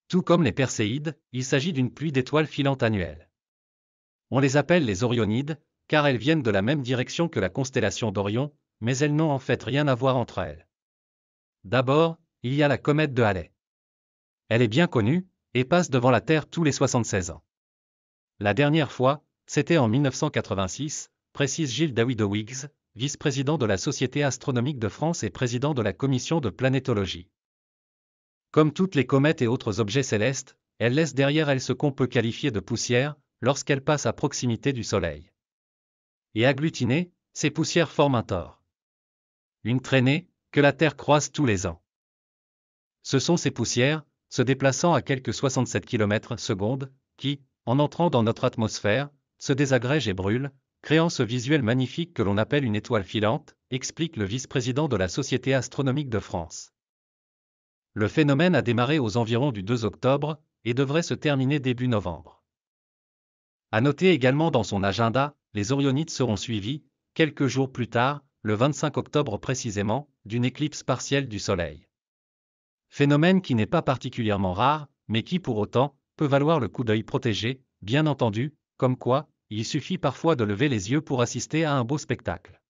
Tout comme les Perséides, il s'agit d'une pluie d'étoiles filantes annuelles. On les appelle les Orionides, car elles viennent de la même direction que la constellation d'Orion, mais elles n'ont en fait rien à voir entre elles. D'abord, il y a la comète de Halley. Elle est bien connue, et passe devant la Terre tous les 76 ans. La dernière fois, c'était en 1986, précise Gilles Dawidowigs, vice-président de la Société astronomique de France et président de la commission de planétologie. Comme toutes les comètes et autres objets célestes, elle laisse derrière elle ce qu'on peut qualifier de poussière, lorsqu'elle passe à proximité du Soleil. Et agglutinées, ces poussières forment un tore. Une traînée, que la Terre croise tous les ans. Ce sont ces poussières, se déplaçant à quelques 67 km/s, qui, en entrant dans notre atmosphère, se désagrègent et brûlent, créant ce visuel magnifique que l'on appelle une étoile filante, explique le vice-président de la Société astronomique de France. Le phénomène a démarré aux environs du 2 octobre, et devrait se terminer début novembre. À noter également dans son agenda, les Orionides seront suivis, quelques jours plus tard, le 25 octobre précisément, d'une éclipse partielle du Soleil. Phénomène qui n'est pas particulièrement rare, mais qui pour autant, peut valoir le coup d'œil protégé, bien entendu, comme quoi, il suffit parfois de lever les yeux pour assister à un beau spectacle.